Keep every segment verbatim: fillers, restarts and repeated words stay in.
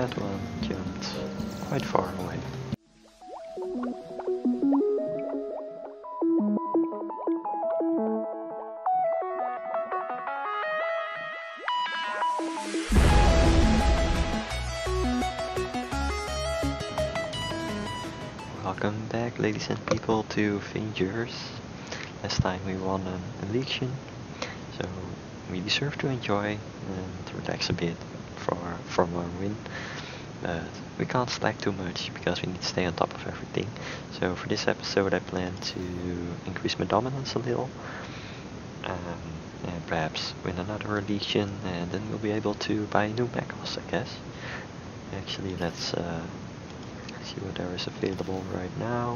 that one jumped quite far away. Welcome back, ladies and people, to Vangers. Last time we won an election, so we deserve to enjoy and relax a bit for, from our win. But we can't slack too much because we need to stay on top of everything. So for this episode I plan to increase my dominance a little. Um, and perhaps win another election, and then we'll be able to buy new mechas, I guess. Actually, let's uh, see what there is available right now.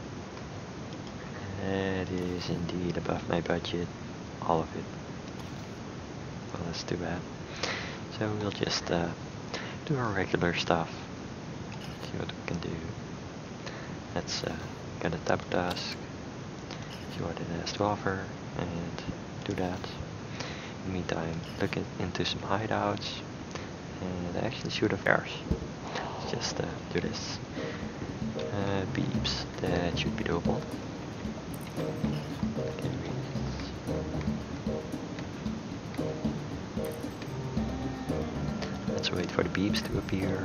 It is indeed above my budget, all of it. Well, let's do that. So we'll just uh, do our regular stuff. See what we can do. Let's uh, get a tab task, see what it has to offer, and do that. In the meantime, look in, into some hideouts, and I actually shoot a Vangers. Let's just uh, do this. Uh, beeps, that should be doable. Let's wait for the beeps to appear.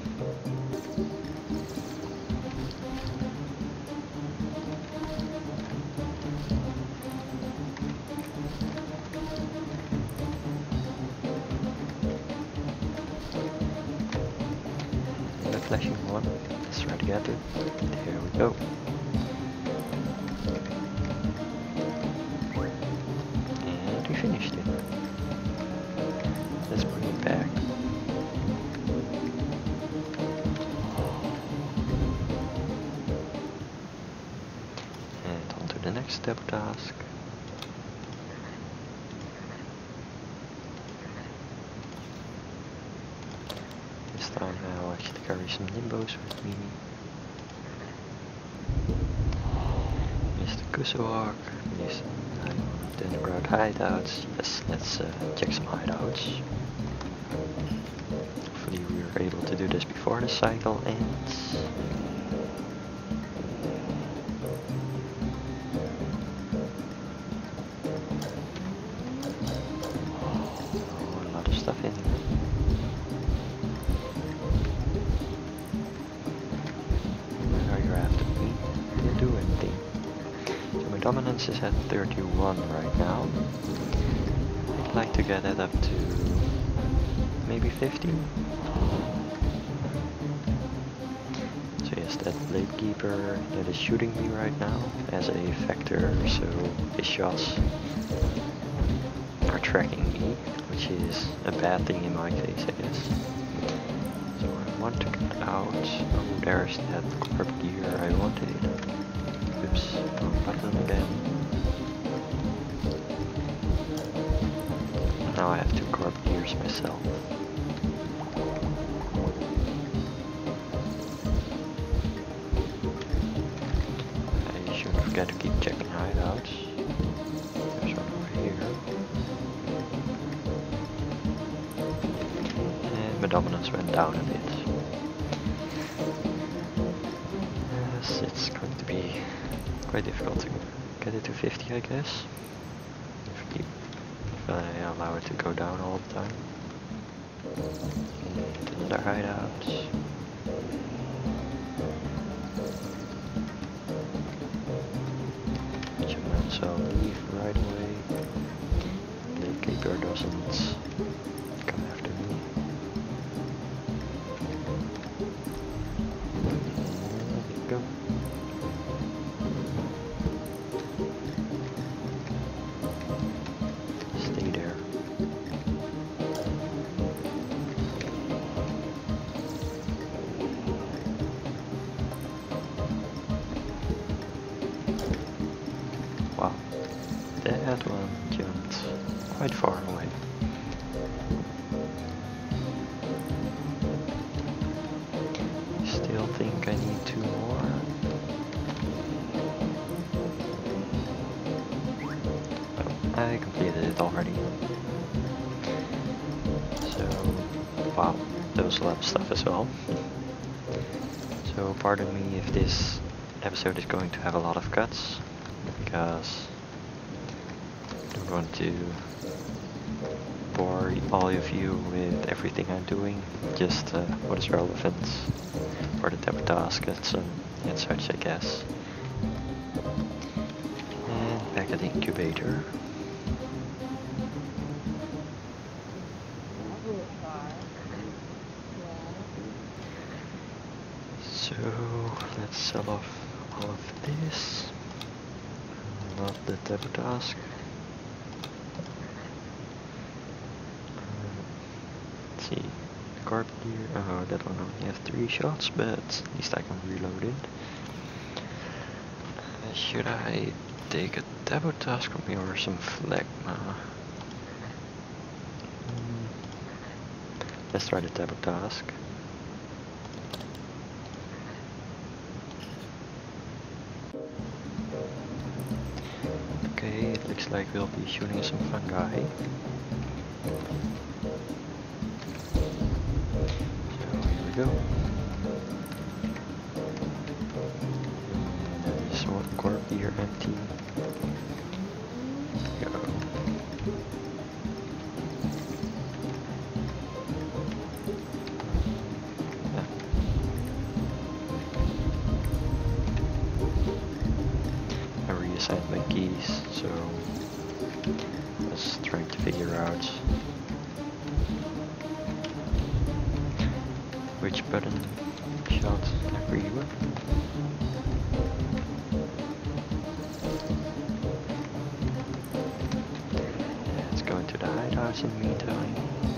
The flashing one. Let's try to get it. There we go. And we finished it. Let's bring it back. And on to the next step task. This time I'll actually carry some nimbos with me. Mister Kusuhawk, Mister Then around hideouts. Yes, let's uh, check some hideouts. Hopefully we are able to do this before the cycle ends. Oh, a lot of stuff in here. Where are you after me? Didn't do anything. So my dominance is at thirty-one right now. I'd like to get it up to maybe fifty. So yes, that blade keeper that is shooting me right now as a vector, so his shots are tracking me, which is a bad thing in my case, I guess. So I want to get out. Oh, there's that corp gear I wanted. Oops, wrong button again. Now I have two corp gears myself. I shouldn't forget to keep checking hideouts. There's one over here. And my dominance went down a bit. Yes, it's going to be quite difficult to get it to fifty, I guess. If, keep, if I allow it to go down all the time. And another hideout. Chipments I'll leave right away. The keeper doesn't come after me. There we go. Stay there. Wow, that one jumped quite far away. Still think I need two more. Oh, I completed it already. So, wow, those lab stuff as well. So pardon me if this episode is going to have a lot of cuts, because I don't want to bore all of you with everything I'm doing, just uh, what is relevant for the demo task and, some, and such, I guess. And back at the incubator. So let's sell off all of this, not the demo task. Let's see, the carpet here, oh that one only has three shots, but at least I can reload it. Uh, should I take a demo task from here or some phlegma? Mm. Let's try the demo task. Okay, it looks like we'll be shooting some fungi. So here we go. And there's one corp here empty. Go. I reassigned my keys, so I was trying to figure out which button shot every weapon. Yeah, let's go into the hideouts in the meantime.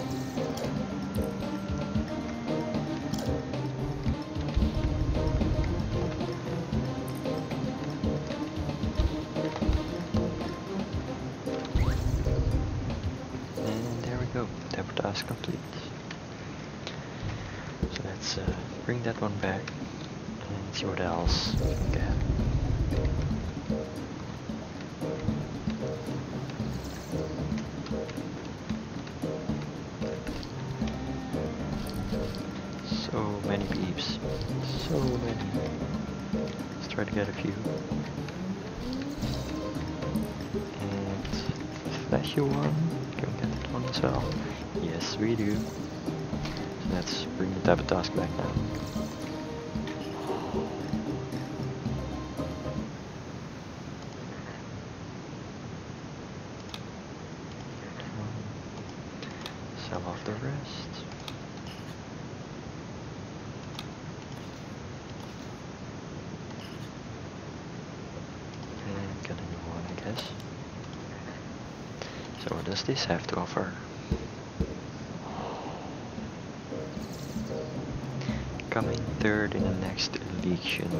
Demo task complete. So let's uh, bring that one back and see what else we can get. So many peeps. So many. Let's try to get a few. And flashy one. Can we get that one as well? Yes, we do. So let's bring the demo task back now. Sell off the rest. And get a new one, I guess. So what does this have to offer? Coming third in the next election.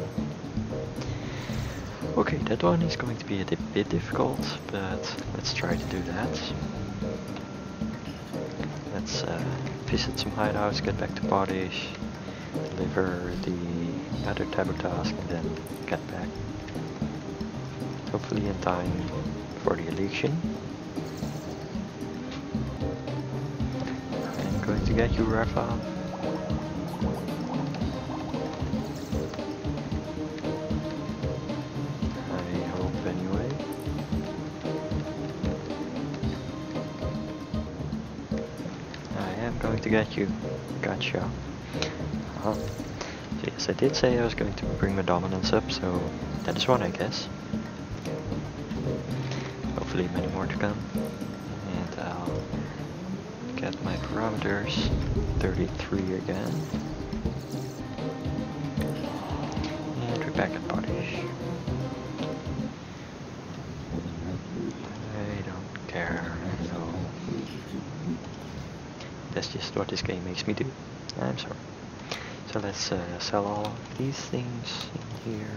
Okay, that one is going to be a bit difficult, but let's try to do that. Let's uh, visit some hideouts, get back to Piedrus, deliver the other demo task, and then get back. Hopefully in time for the election. I'm going to get you, Rafa. Going to get you. Gotcha. Uh-huh. So yes, I did say I was going to bring my dominance up, so that is one, I guess. Hopefully many more to come. And I'll get my parameters thirty-three again. And we're back at Piedrus. I don't care. No. That's just what this game makes me do. I'm sorry. So let's uh, sell all of these things in here.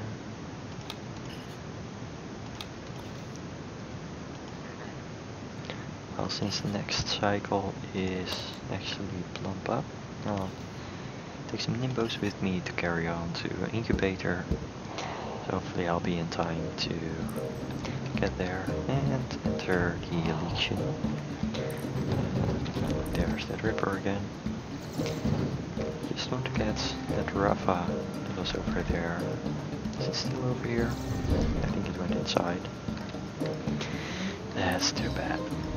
Well, since the next cycle is actually plump up, I'll take some Nimbos with me to carry on to an incubator. So hopefully I'll be in time to get there and enter the election. There's that Ripper again. just want to get that Rafa that was over there. Is it still over here? I think it went inside. That's too bad.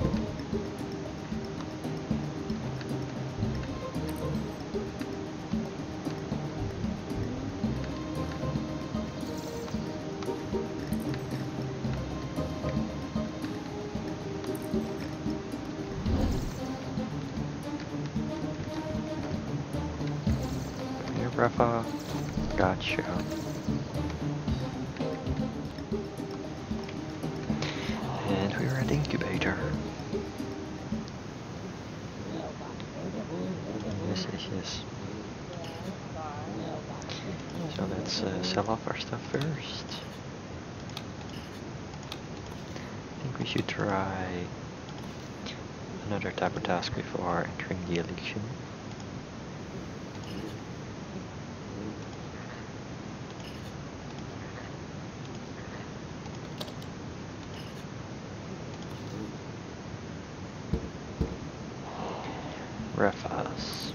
Rafa, gotcha. And we're at incubator. Yes, yes, yes. So let's uh, sell off our stuff first. I think we should try another type of task before entering the election. Refas.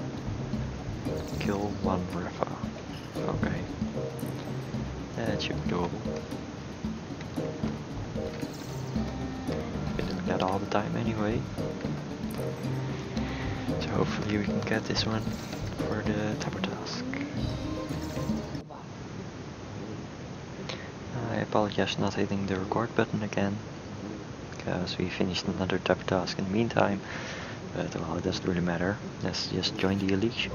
Kill one Refa. Okay. That should be doable. Been doing that all the time anyway. So hopefully we can get this one for the Tupper task. I apologize for not hitting the record button again, because we finished another Tupper task in the meantime. But well, it doesn't really matter. Let's just join the election.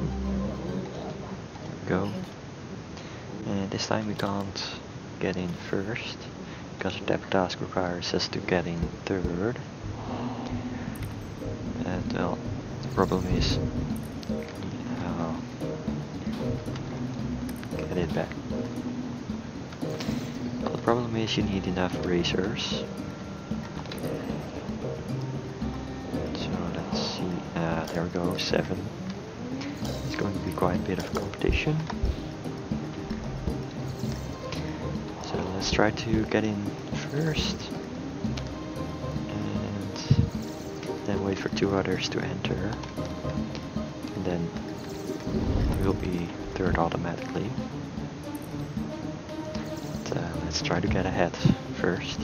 Go. And this time we can't get in first, because the tap task requires us to get in third. And well, the problem is, uh, get it back. Well, the problem is you need enough racers. Uh, there we go, seven. It's going to be quite a bit of competition. So let's try to get in first. And then wait for two others to enter. And then we'll be third automatically. But, uh, let's try to get ahead first.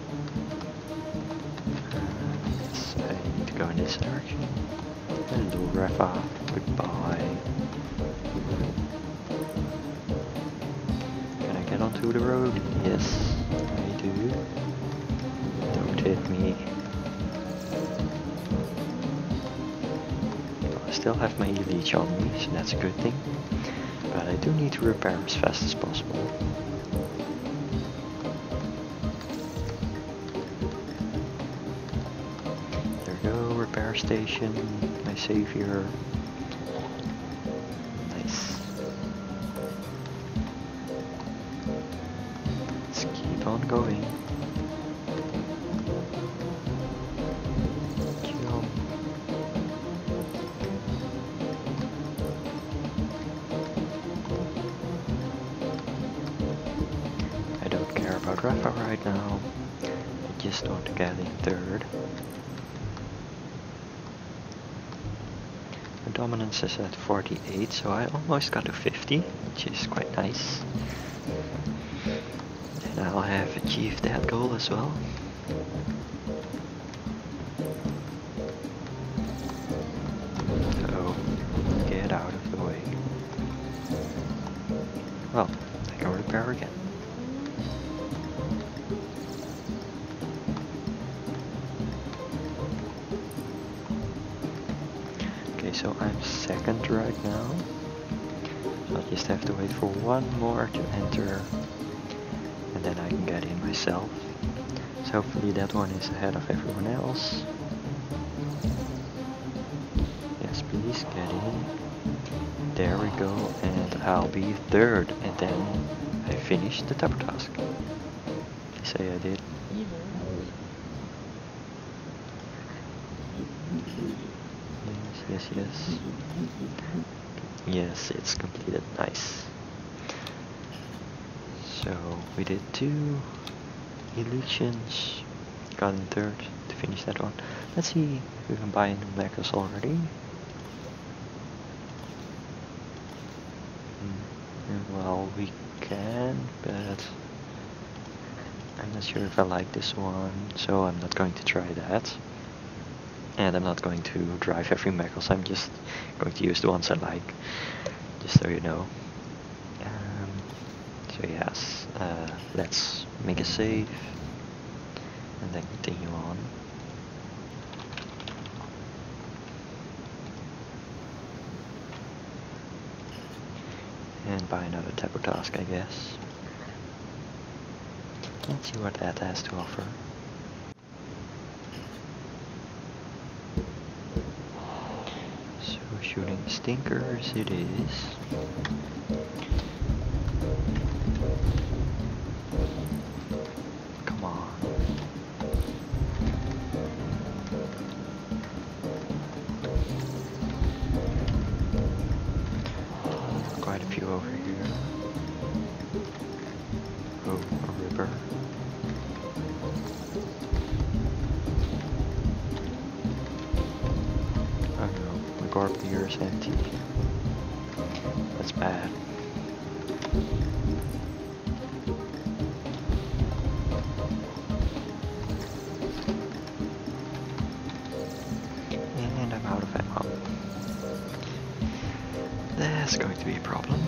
Uh, I need to go in this direction. Hello Rafa, goodbye. Can I get onto the road? Yes, I do. Don't hit me. I still have my E-leech on me, so that's a good thing. But I do need to repair as fast as possible. There we go, repair station. My savior. Nice. Let's keep on going. Jump. I don't care about Rafa right now. I just want to get in third. Dominance is at forty-eight, so I almost got to fifty, which is quite nice. And I'll have achieved that goal as well. So, get out of the way. Well, I can repair again. So I'm second right now, so I just have to wait for one more to enter, and then I can get in myself. So hopefully that one is ahead of everyone else. Yes, please get in. There we go, and I'll be third, and then I finished the Tupper task. They say I did. Yes, yes. Yes, it's completed. Nice. So we did two elections. Got in third to finish that one. Let's see if we can buy new mechas already. well, we can, but I'm not sure if I like this one, so I'm not going to try that. And I'm not going to drive every Meckles, I'm just going to use the ones I like, just so you know. Um, so yes, uh, let's make a save, and then continue on. And buy another type of task, I guess. Let's see what that has to offer. So shooting stinkers it is. Come on. Quite a few over here. Oh, a river. Oh no, the gorp here is empty. That's bad. And I'm out of ammo. That's going to be a problem.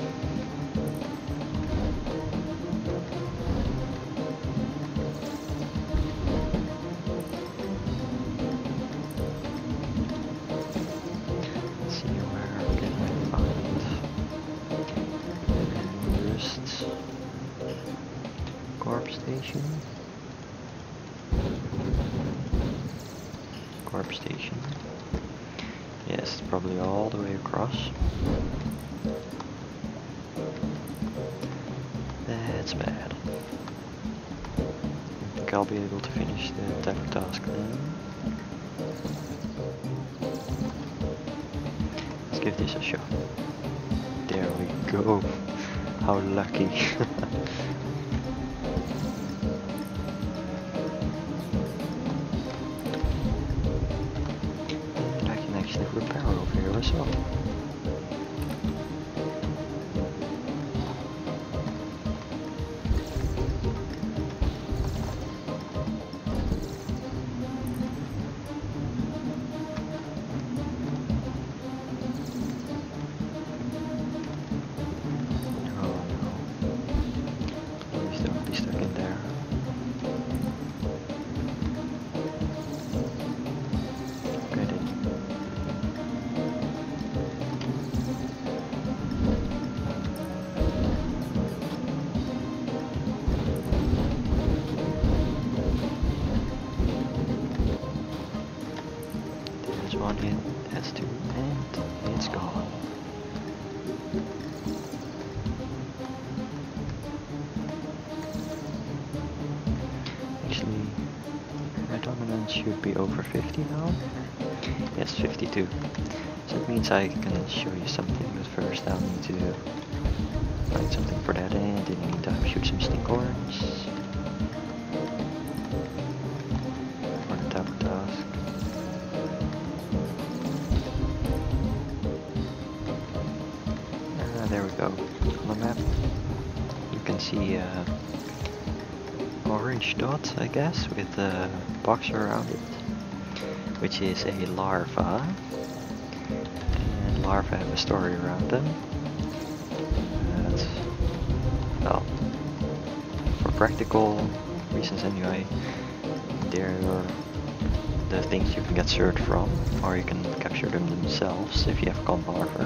Let's see where can I find the nearest corp station. Corp station. Yes, probably all the way across. That's bad. I think I'll be able to finish the type of task then. Let's give this a shot. There we go. How lucky. And I can actually repair over here as well. One hit, has two, and it's gone. Actually, my dominance should be over fifty now. Yes, fifty-two. So it means I can show you something, but first I'll need to find something for that, and in the meantime shoot some stinkhorns. For the top task. There we go. On the map, you can see uh, orange dot, I guess, with a box around it, which is a larva. And larvae have a story around them. And, well, for practical reasons anyway, they're the things you can get served from, or you can capture them themselves if you have con larvae.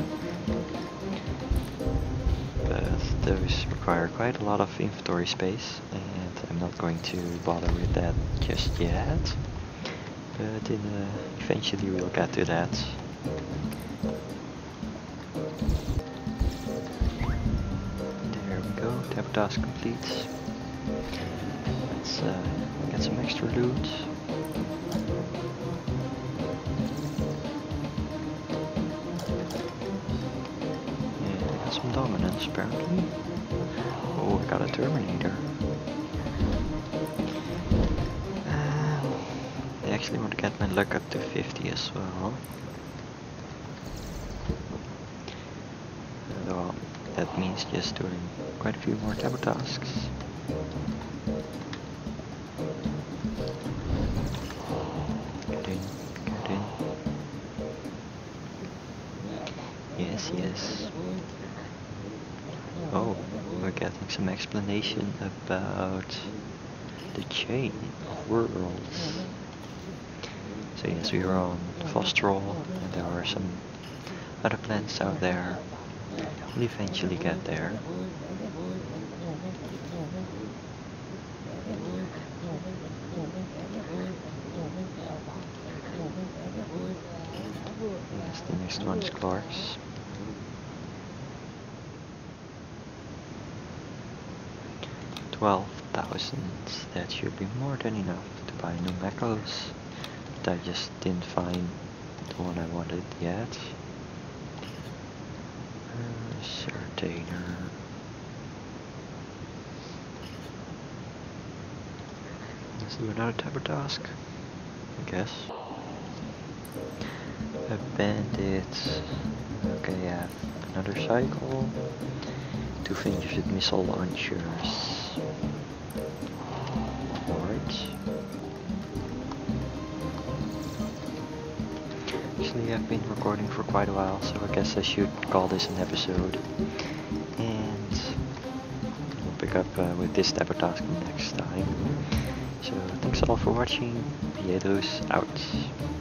Those require quite a lot of inventory space, and I'm not going to bother with that just yet, but in, uh, eventually we'll get to that. There we go, tab task complete. Let's uh, get some extra loot. Some dominance apparently. Oh, I got a Terminator. Um, I actually want to get my luck up to fifty as well. Though that means just doing quite a few more taboo tasks. Get in, get in. Yes, yes. Oh, we're getting some explanation about the chain of worlds. So yes, we are on Fostral, and there are some other planets out there. We'll eventually get there. Yes, the next one is Clark's. twelve thousand, that should be more than enough to buy new macros, but I just didn't find the one I wanted yet. Uh, Certainer. Let's do another taboo task, I guess. A bandit. Okay, I have another cycle. Two Vangers with missile launchers. Alright. Actually, I've been recording for quite a while, so I guess I should call this an episode. And we'll pick up uh, with this type of task next time. So, thanks all for watching. Piedrus out.